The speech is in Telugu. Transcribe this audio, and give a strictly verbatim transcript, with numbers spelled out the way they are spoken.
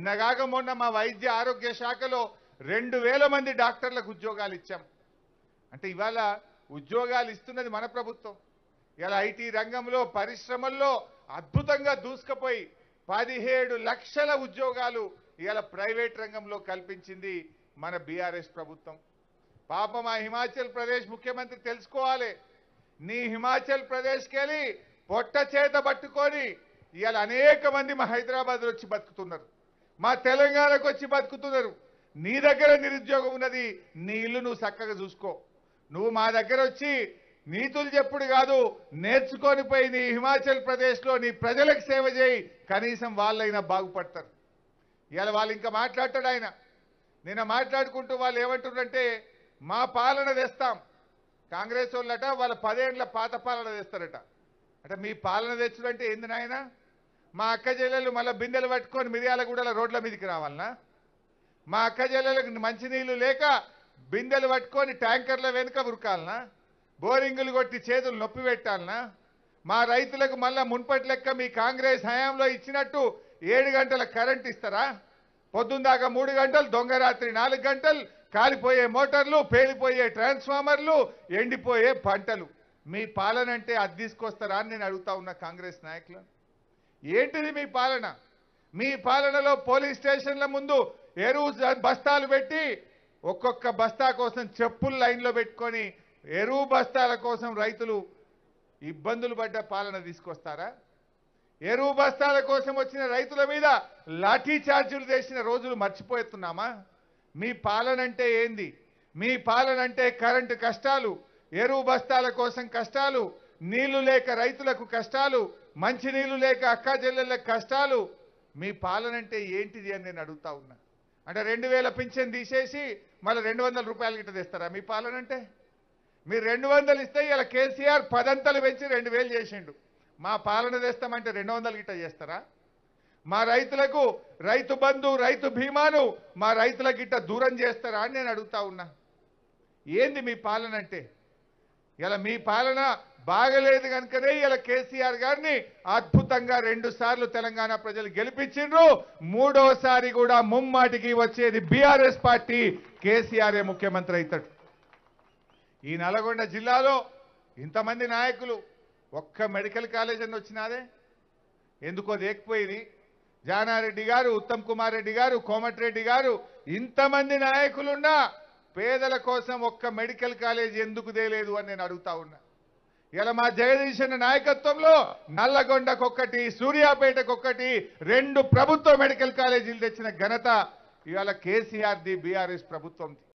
నిన్నగాక మొన్న మా వైద్య ఆరోగ్య శాఖలో రెండు వేల మంది డాక్టర్లకు ఉద్యోగాలు ఇచ్చాం. అంటే ఇవాళ ఉద్యోగాలు ఇస్తున్నది మన ప్రభుత్వం. ఇలా ఐటీ రంగంలో పరిశ్రమల్లో అద్భుతంగా దూసుకుపోయి పదిహేడు లక్షల ఉద్యోగాలు ఇలా ప్రైవేట్ రంగంలో కల్పించింది మన బీఆర్ఎస్ ప్రభుత్వం. పాప మా హిమాచల్ ప్రదేశ్ ముఖ్యమంత్రి తెలుసుకోవాలి. నీ హిమాచల్ ప్రదేశ్కి వెళ్ళి పొట్ట చేత పట్టుకొని ఇవాళ అనేక మంది మా హైదరాబాద్ వచ్చి బతుకుతున్నారు, మా తెలంగాణకు వచ్చి బతుకుతున్నారు. నీ దగ్గర నిరుద్యోగం ఉన్నది, నీ ఇల్లు నువ్వు చక్కగా చూసుకో. నువ్వు మా దగ్గర వచ్చి నీతులు చెప్పుడు కాదు, నేర్చుకొని పోయి నీ హిమాచల్ ప్రదేశ్లో నీ ప్రజలకు సేవ చేయి, కనీసం వాళ్ళైనా బాగుపడతారు. ఇవాళ వాళ్ళు ఇంకా మాట్లాడతాడు ఆయన. నిన్న మాట్లాడుకుంటూ వాళ్ళు ఏమంటున్నారంటే మా పాలన తెస్తాం. కాంగ్రెస్ వాళ్ళట వాళ్ళ పదేళ్ల పాత పాలన తెస్తారట. అంటే మీ పాలన తెచ్చుడంటే ఏంది నాయన? మా అక్క చెల్లెలు మళ్ళీ బిందెలు పట్టుకొని మిర్యాలగూడల రోడ్ల మీదకి రావాలనా? మా అక్క చెల్లెలకు మంచినీళ్ళు లేక బిందెలు పట్టుకొని ట్యాంకర్ల వెనుక ఉరకాలనా? బోరింగులు కొట్టి చేతులు నొప్పి పెట్టాలనా? మా రైతులకు మళ్ళా మున్పటి లెక్క మీ కాంగ్రెస్ హయాంలో ఇచ్చినట్టు ఏడు గంటల కరెంట్ ఇస్తారా? పొద్దుందాకా మూడు గంటలు, దొంగ రాత్రి నాలుగు గంటలు, కాలిపోయే మోటార్లు, పేలిపోయే ట్రాన్స్ఫార్మర్లు, ఎండిపోయే పంటలు. మీ పాలన అంటే అది తీసుకొస్తారా అని నేను అడుగుతా ఉన్నా కాంగ్రెస్ నాయకులను. ఏంటిది మీ పాలన? మీ పాలనలో పోలీస్ స్టేషన్ల ముందు ఎరువు బస్తాలు పెట్టి ఒక్కొక్క బస్తా కోసం చెప్పులు లైన్లో పెట్టుకొని ఎరువు బస్తాల కోసం రైతులు ఇబ్బందులు పడ్డ పాలన తీసుకొస్తారా? ఎరువు బస్తాల కోసం వచ్చిన రైతుల మీద లాఠీ చార్జీలు చేసిన రోజులు మర్చిపోతున్నామా? మీ పాలన అంటే ఏంది? మీ పాలన అంటే కరెంటు కష్టాలు, ఎరువు బస్తాల కోసం కష్టాలు, నీళ్లు లేక రైతులకు కష్టాలు, మంచి నీళ్లు లేక అక్కా చెల్లెళ్ళకు కష్టాలు. మీ పాలన అంటే ఏంటిది అని నేను అడుగుతా ఉన్నా. అంటే రెండు వేల పింఛన్ తీసేసి మళ్ళీ రెండు వందల రూపాయలు గిట్ట తెస్తారా మీ పాలన అంటే? మీరు రెండు వందలు ఇస్తే ఇలా కేసీఆర్ పదంతలు పెంచి రెండు వేలు చేసిండు. మా పాలన తెస్తామంటే రెండు వందలు గిట్ట చేస్తారా? మా రైతులకు రైతు బంధు, రైతు బీమాను మా రైతుల గిట్ట దూరం చేస్తారా అని నేను అడుగుతా ఉన్నా. ఏంది మీ పాలన అంటే? ఇలా మీ పాలన బాగలేదు కనుకనే ఇలా కేసీఆర్ గారిని అద్భుతంగా రెండు సార్లు తెలంగాణ ప్రజలు గెలిపించిండ్రు. మూడోసారి కూడా ముమ్మాటికి వచ్చేది బీఆర్ఎస్ పార్టీ, కేసీఆరే ముఖ్యమంత్రి అవుతాడు. ఈ నల్గొండ జిల్లాలో ఇంతమంది నాయకులు, ఒక్క మెడికల్ కాలేజ్ అని వచ్చినాదే ఎందుకో దేకపోయింది. జానారెడ్డి గారు, ఉత్తమ్ కుమార్ రెడ్డి గారు, కోమటిరెడ్డి గారు, ఇంతమంది నాయకులున్నా పేదల కోసం ఒక్క మెడికల్ కాలేజ్ ఎందుకు తేలేదు అని నేను అడుగుతా ఉన్నా. ఇలా మా జగదీశ్ అన్న నాయకత్వంలో నల్లగొండకొక్కటి, సూర్యాపేటకొక్కటి, రెండు ప్రభుత్వ మెడికల్ కాలేజీలు తెచ్చిన ఘనత ఇవాళ కేసీఆర్ది, బీఆర్ఎస్ ప్రభుత్వంది.